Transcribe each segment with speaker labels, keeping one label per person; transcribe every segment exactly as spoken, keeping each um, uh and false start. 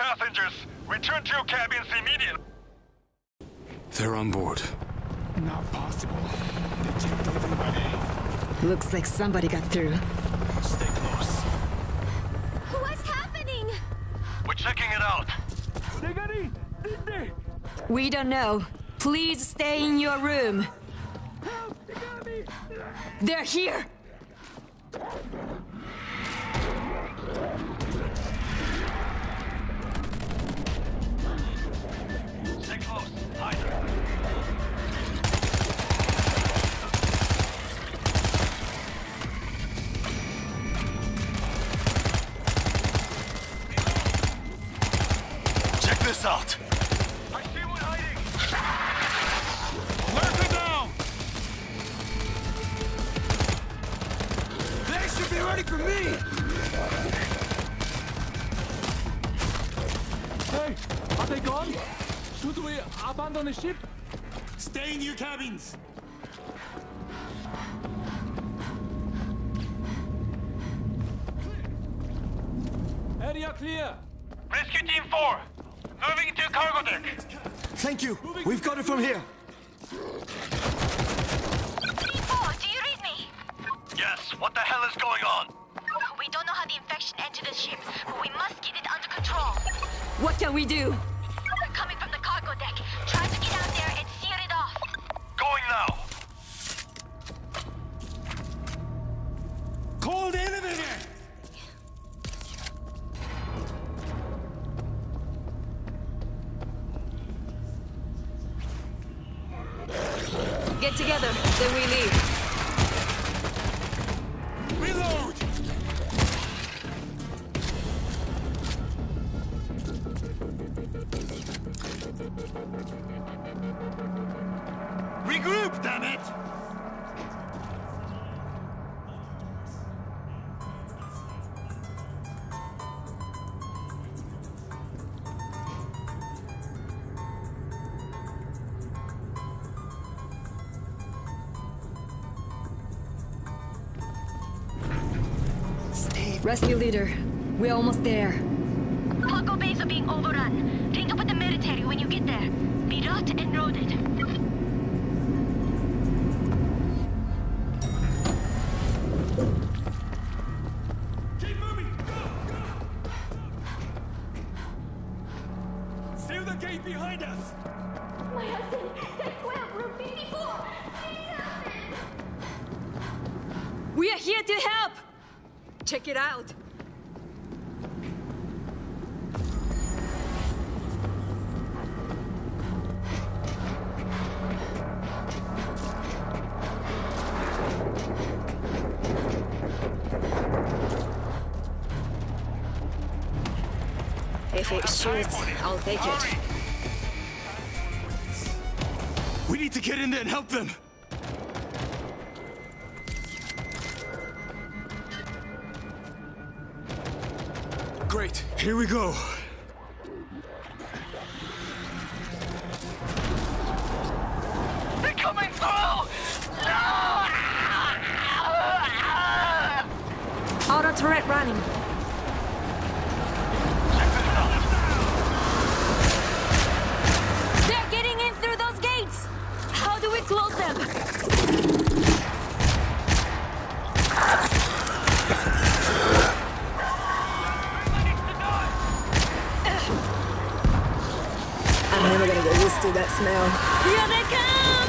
Speaker 1: passengers. Return to your cabins immediately.
Speaker 2: They're on board.
Speaker 3: Not possible. They checked everybody.
Speaker 4: Looks like somebody got through.
Speaker 3: Stay close.
Speaker 5: What's happening?
Speaker 1: We're checking it out.
Speaker 4: We don't know. Please stay in your room. They're here!
Speaker 1: Stay close. Hide.
Speaker 2: Check this out.
Speaker 1: I see one hiding.
Speaker 3: Mark them down! They should be ready for me! Hey, are they gone? Should we abandon the ship? Stay in your cabins! Area clear!
Speaker 1: Rescue Team four. Moving to cargo deck.
Speaker 3: Thank you! We've got it from here!
Speaker 5: Team four, do you read me?
Speaker 1: Yes, what the hell is going on?
Speaker 5: We don't know how the infection entered the ship, but we must get it under control.
Speaker 4: What can we do?
Speaker 5: Coming from the cargo deck. Try to get out there and sear it off.
Speaker 1: Going now.
Speaker 3: Call the elevator!
Speaker 4: Get together, then we leave.
Speaker 3: Reload! Regroup, damn it!
Speaker 4: Rescue leader, we're almost there.
Speaker 5: Cargo bays are being overrun. Link up with the military when you get there. Be route and loaded.
Speaker 3: Keep moving! Go! Go! Seal the gate behind us!
Speaker 5: My husband! Deck twelve, room fifty-four!
Speaker 4: We are here to help! Check it out! If it shoots, I'll take it.
Speaker 3: We need to get in there and help them! Great, here we go.
Speaker 1: They're coming through! No!
Speaker 4: Auto turret running. They're getting in through those gates! How do we close them? I'm never gonna get used to that smell. Here they come!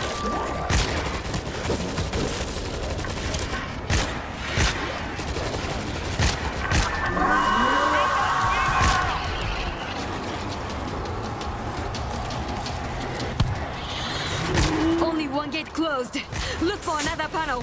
Speaker 4: Only one gate closed. Look for another panel.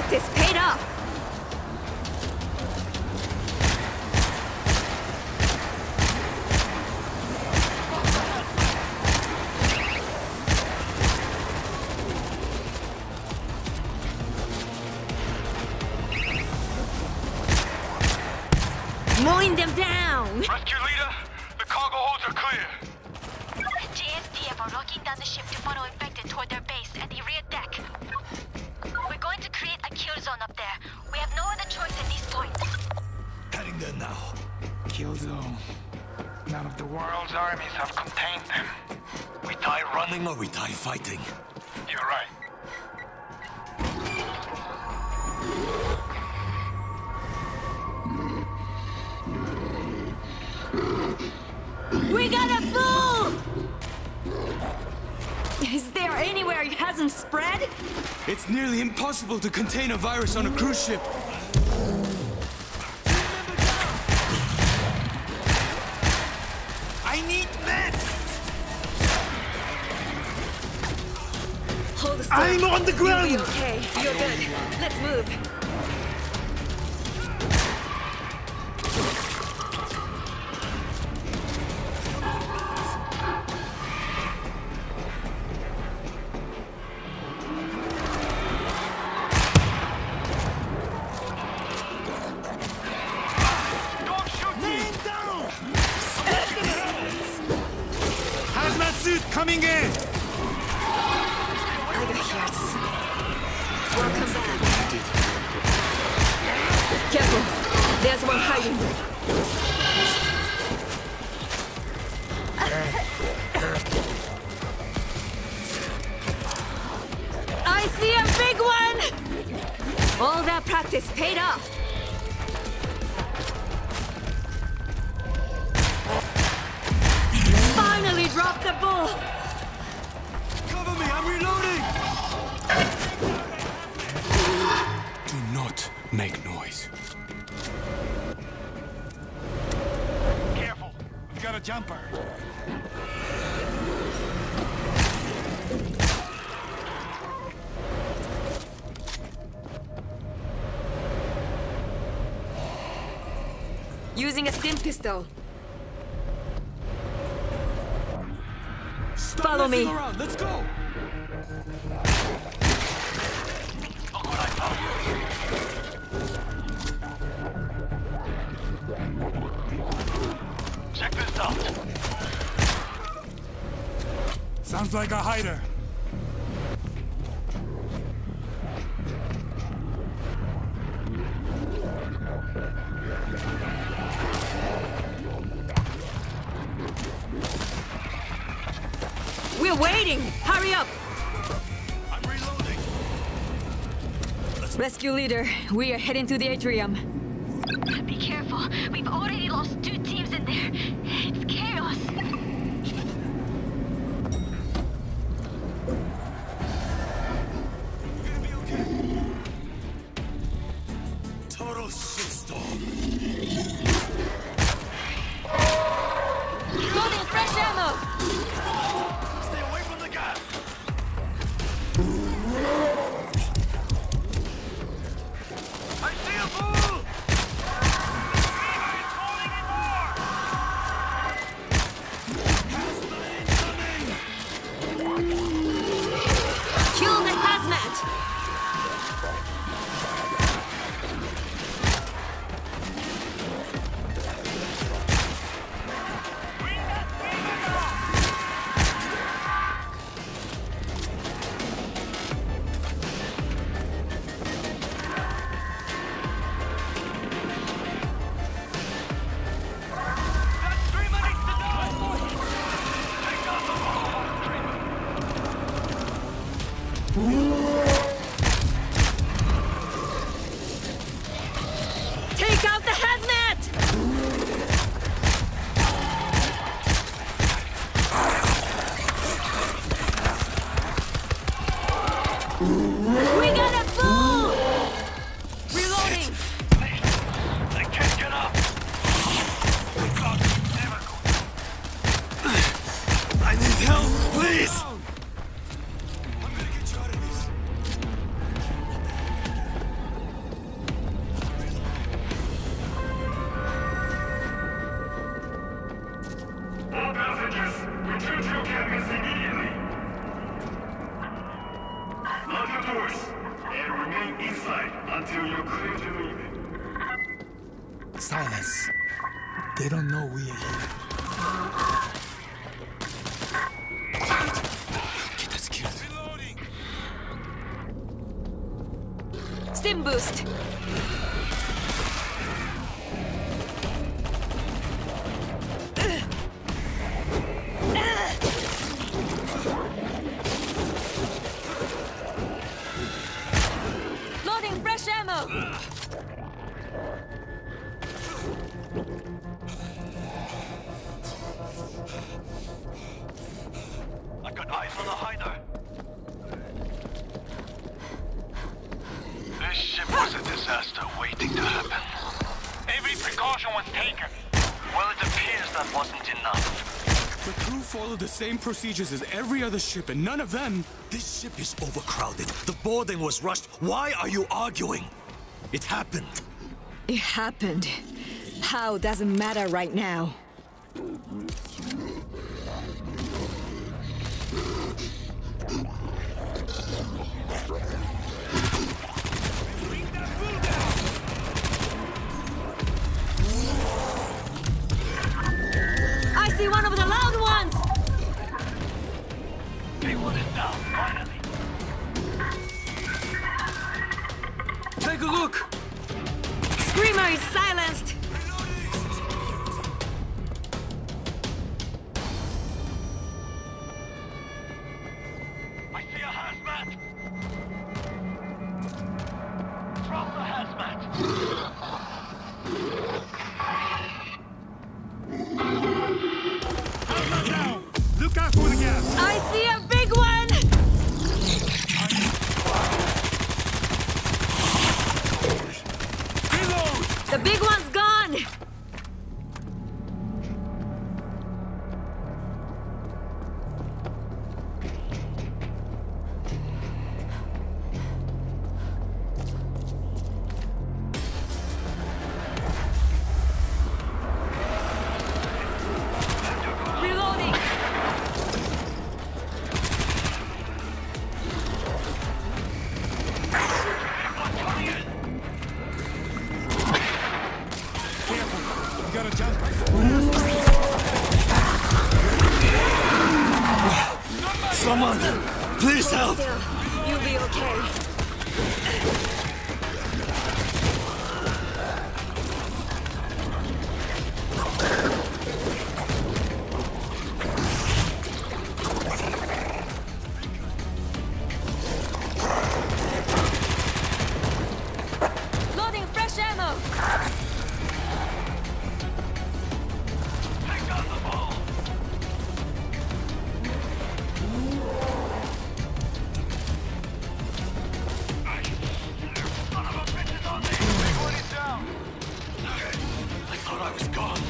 Speaker 4: practice paid off. Mowing them down!
Speaker 1: Rescue leader, the cargo holds are clear.
Speaker 5: J S D F are locking down the ship to funnel infected toward their base at the rear deck. We're going to create a kill zone up there. We have no other choice at this point.
Speaker 2: Heading there now.
Speaker 1: Kill zone. None of the world's armies have contained them.
Speaker 2: We die running or we die fighting.
Speaker 1: You're right.
Speaker 4: We got a fool! Is there anywhere it hasn't spread?
Speaker 2: It's nearly impossible to contain a virus on a cruise ship. I need meds!
Speaker 4: Hold still.
Speaker 2: I'm on the ground!
Speaker 4: You'll be okay. You're good. Let's move.
Speaker 2: Coming in!
Speaker 4: I got yours. Welcome back. Careful. There's one hiding. I see a big one! All that practice paid off. Finally dropped the bull!
Speaker 2: Cover me, I'm reloading! Do not make noise.
Speaker 1: Careful. We've got a jumper.
Speaker 4: Using a stim pistol.
Speaker 2: Stop
Speaker 4: Follow me.
Speaker 2: Around. Let's go!
Speaker 1: Look what I found. Check this out.
Speaker 3: Sounds like a hider.
Speaker 4: We're waiting! Hurry up!
Speaker 1: I'm reloading.
Speaker 4: Rescue leader, we are heading to the atrium.
Speaker 5: Be careful. We've already lost two teams in there. It's chaos.
Speaker 2: We're gonna be okay. Total shitstorm.
Speaker 4: Loading fresh ammo!
Speaker 1: Stay away from the gas. I see a fool! It's falling in more!
Speaker 6: and remain inside until you're clear to leave.
Speaker 2: Silence. They don't know we are here. Get us killed. Reloading.
Speaker 4: Stim boost. Loading fresh ammo.
Speaker 6: I've got eyes on the hider.
Speaker 1: This ship was a disaster waiting to happen. Every precaution was taken.
Speaker 6: Well, it appears that wasn't enough.
Speaker 2: The crew followed the same procedures as every other ship, and none of them...
Speaker 7: This ship is overcrowded. The boarding was rushed. Why are you arguing? It happened.
Speaker 4: It happened. How doesn't matter right now. I see one of the loud ones!
Speaker 6: They want it down, finally.
Speaker 2: Take a look!
Speaker 4: Screamer is silenced!
Speaker 6: I see a hazmat! Drop the hazmat!
Speaker 3: Look out for the gas!
Speaker 4: I see a big one!
Speaker 3: Reload!
Speaker 4: The big one's gone! Reloading!
Speaker 3: You gotta jump.
Speaker 7: Someone, please help!
Speaker 4: Still, you'll be okay. Loading fresh ammo!
Speaker 6: Take down the ball! Son of a bitch is on me! Big one is down! I thought I was gone.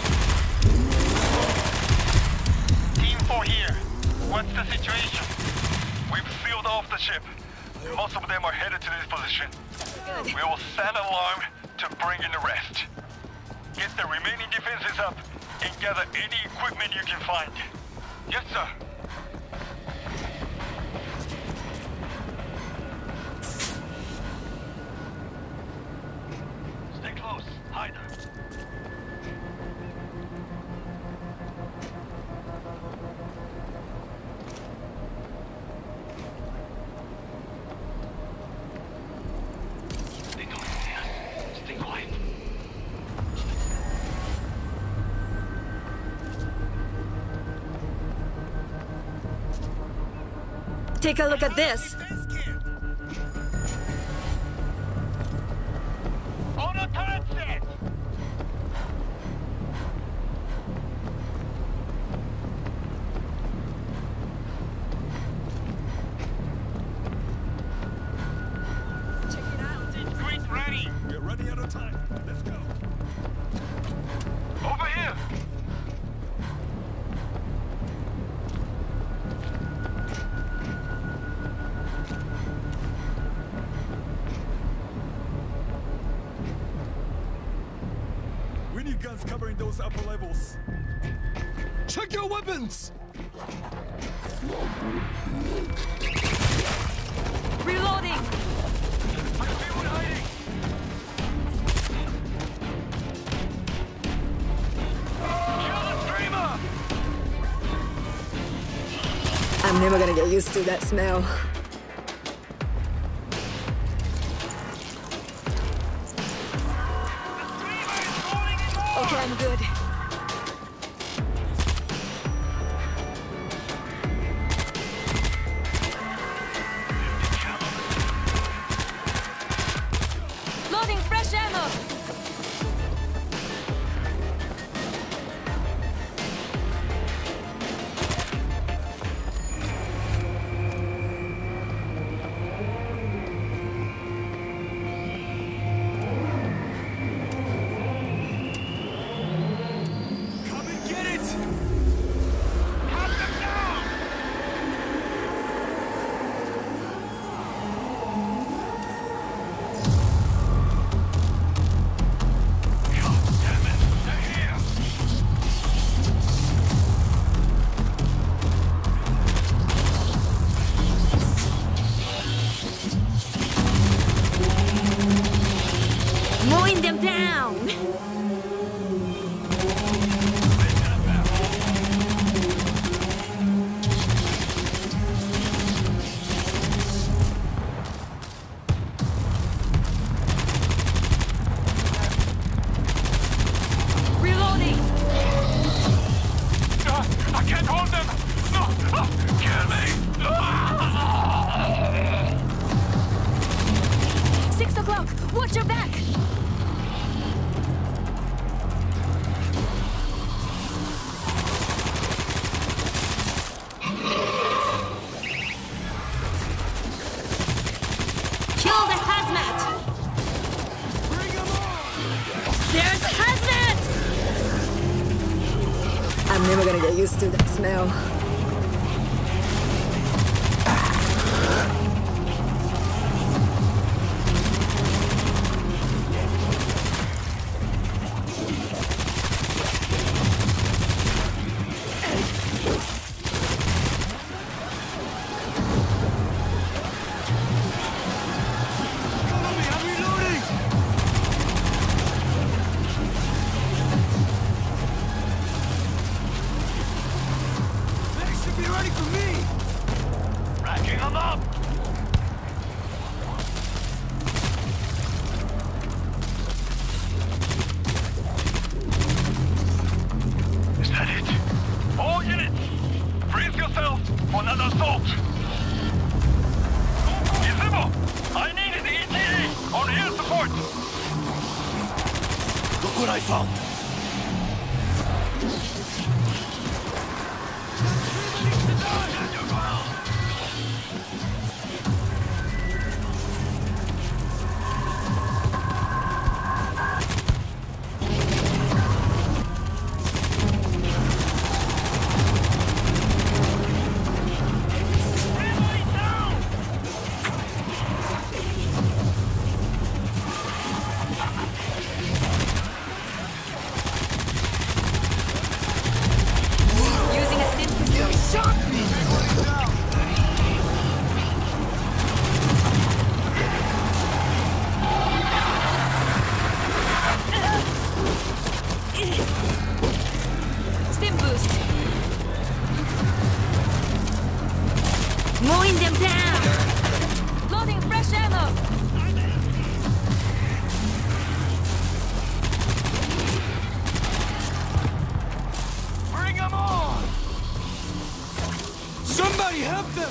Speaker 1: Team four here. What's the situation? We've sealed off the ship. Most of them are headed to this position.
Speaker 4: Good.
Speaker 1: We will sound alarm to bring in the rest. Get the remaining defenses up and gather any equipment you can find. Yes, sir.
Speaker 6: Stay close, hider. They don't see us. Stay quiet.
Speaker 4: Take a look at this.
Speaker 1: On a turret set!
Speaker 2: Check it out.
Speaker 1: Grid ready.
Speaker 3: We're running out of time. Let's go.
Speaker 1: Over here.
Speaker 3: We need guns covering those upper levels.
Speaker 2: Check your weapons!
Speaker 4: Reloading! I'm never gonna get used to that smell. Okay, I'm good. Loading fresh ammo! Mowing them down! Reloading!
Speaker 6: Uh, I can't hold them! No! Uh, kill me!
Speaker 4: Six o'clock! Watch your back! Kill the hazmat!
Speaker 2: Bring them on!
Speaker 4: There's hazmat! I'm never gonna get used to that smell.
Speaker 2: Cover me, I'm reloading! They should be ready for me!
Speaker 6: Racking them up! Is that it?
Speaker 1: All units, brace yourselves for another assault. Gizmo, I need an E T A on air support.
Speaker 7: Look what I found.
Speaker 4: Using a stim pistol. Stim boost. Mowing them down. Loading fresh ammo.
Speaker 6: Bring them on!
Speaker 2: Somebody help them!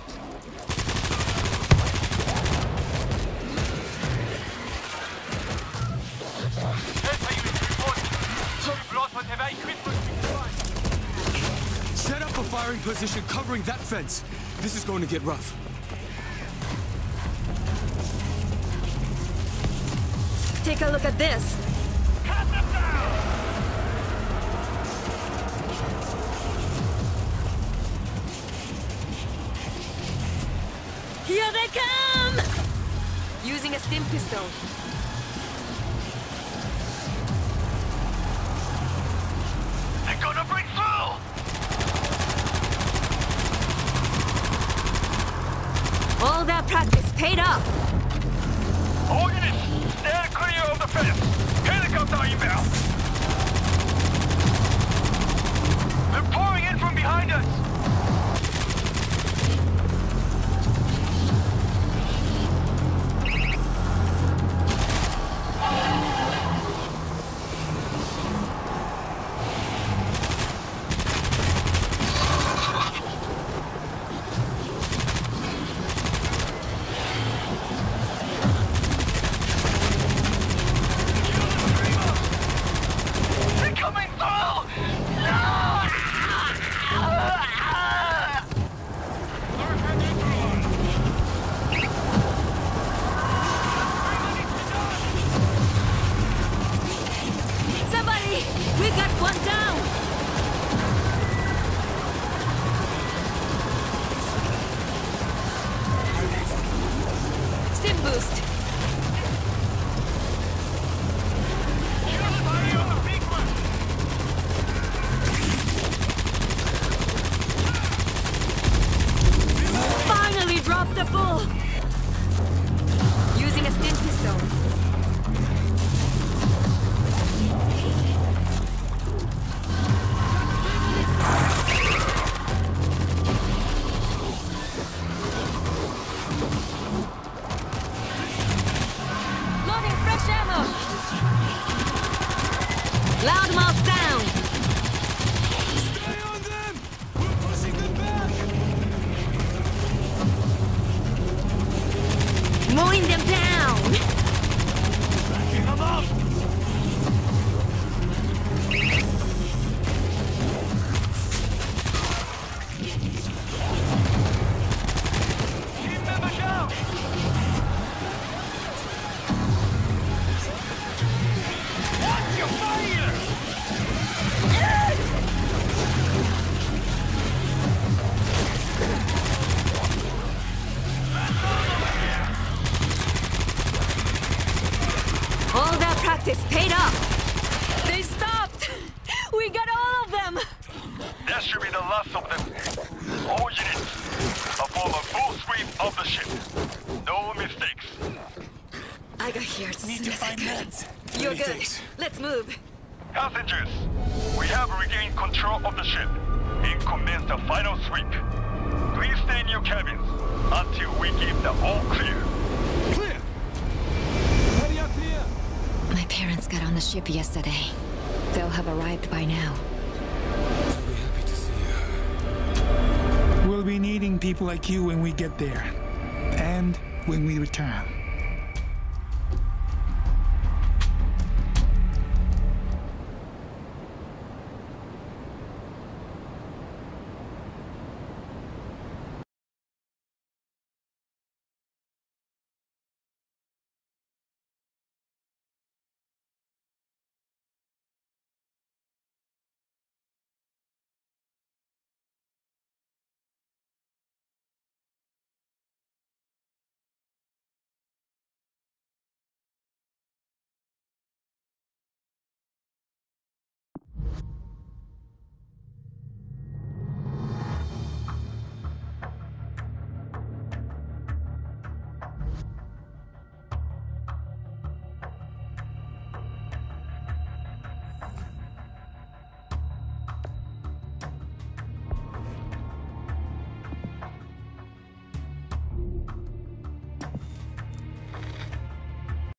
Speaker 6: Help unit reporting. We've lost whatever equipment we can find.
Speaker 2: Set up a firing position covering that fence. This is going to get rough.
Speaker 4: Take a look at this.
Speaker 6: Cut them down!
Speaker 4: Here they come! Using a stim pistol.
Speaker 6: They're gonna break through!
Speaker 4: All that practice paid off.
Speaker 1: All units, stand clear of the fence. Helicopter inbound. They're pouring in from behind us.
Speaker 4: outpost. Finally dropped the bull! Using a stim pistol. Loading fresh ammo! Loudmouth down!
Speaker 2: Stay on them! We're pushing them back!
Speaker 4: Mowing them down!
Speaker 7: Backing them up!
Speaker 6: Team member down! Watch your fire!
Speaker 4: All that practice paid off! They stopped! We got all of them!
Speaker 1: That should be the last of them. All units, perform a full sweep of the ship. No mistakes.
Speaker 4: I got here as
Speaker 2: Need
Speaker 4: soon
Speaker 2: to
Speaker 4: as I
Speaker 2: find
Speaker 4: could.
Speaker 2: meds.
Speaker 4: You're
Speaker 2: Many
Speaker 4: good.
Speaker 2: thanks.
Speaker 4: Let's move.
Speaker 1: Passengers, we have regained control of the ship and commence the final sweep. Please stay in your cabins until we give the all clear.
Speaker 2: Clear!
Speaker 3: Area clear.
Speaker 4: My parents got on the ship yesterday. They'll have arrived by now.
Speaker 2: I'll be happy to see you.
Speaker 8: We'll be needing people like you when we get there. And when we return.